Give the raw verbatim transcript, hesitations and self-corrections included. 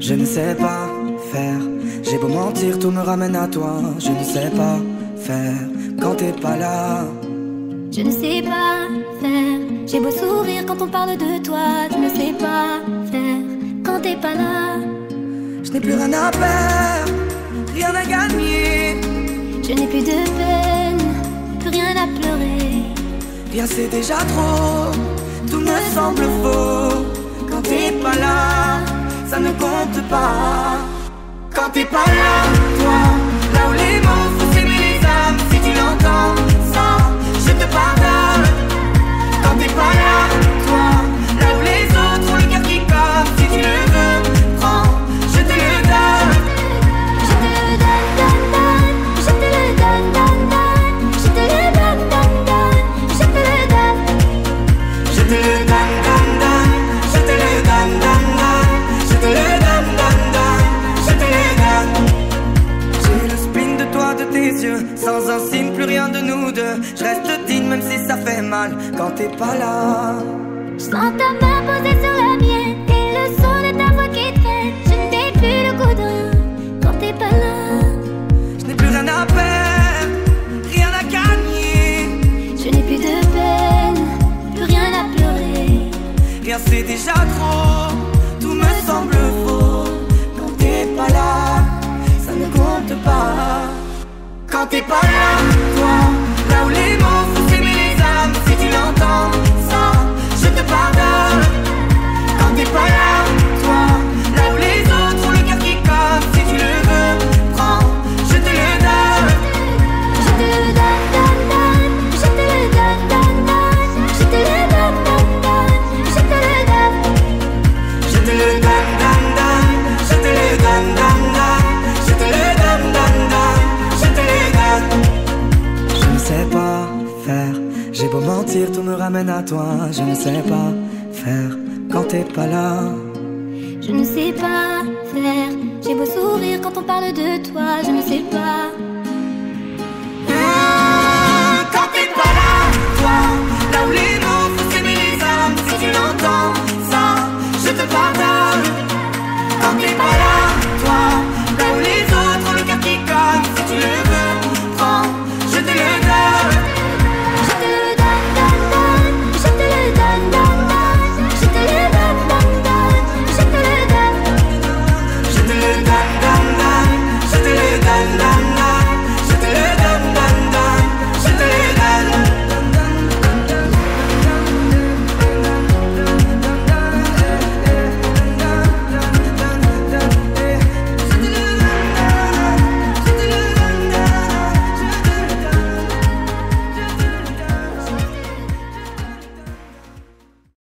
Je ne sais pas faire, j'ai beau mentir, tout me ramène à toi. Je ne sais pas faire quand t'es pas là. Je ne sais pas faire, j'ai beau sourire quand on parle de toi. Je ne sais pas faire quand t'es pas là. Je n'ai plus rien à perdre, rien à gagner. Je n'ai plus de peine, plus rien à pleurer. Rien c'est déjà trop, tout me semble faux. Quand t'es pas là, ça ne compte pas. Quand t'es pas là, toi, là où les mots font s'aimer les âmes. Si tu l'entends, ça, je te pardonne. Quand t'es pas là, toi, là où les autres ont le cœur qui colle. Si tu le veux, prends, je te le donne. Je te le donne, donne, donne. Je te le donne, donne, donne. Je te le donne, donne, donne. Je te le donne. Je te le donne, donne, donne. Je te le donne, donne, donne. Je te le donne, donne, donne. Je te le donne. J'ai le spin de toi, de tes yeux. Sans un signe, plus rien de nous deux. Je reste digne même si ça fait mal quand t'es pas là. Je sens ta main posée sur la mienne et le son de ta voix qui traîne. Je n'ai plus le goût de rien quand t'es pas là. Je n'ai plus rien à perdre, rien à gagner. Je n'ai plus de peine, plus rien à pleurer. Rien c'est déjà trop, tout me semble faux. Quand t'es pas là, ça ne compte pas. Quand t'es pas là, toi, là où les mots font s'aimer les âmes. Si tu l'entends, ça, je te pardonne. Quand t'es pas là, toi, là où les autres ont le cœur qui colle. Si tu le veux, prends, je te le donne. Je te le donne, donne, donne. Je te le donne, donne, donne. Je te le donne, donne, donne. Je te le donne. Je te le donne, donne, donne. Je te le donne, donne, donne. Je te le donne, donne, donne. Je te le donne. Je ne sais pas faire, j'ai beau mentir, tout me ramène à toi. Je ne sais pas faire quand t'es pas là. Je ne sais pas faire, j'ai beau sourire quand on parle de toi. Je ne sais pas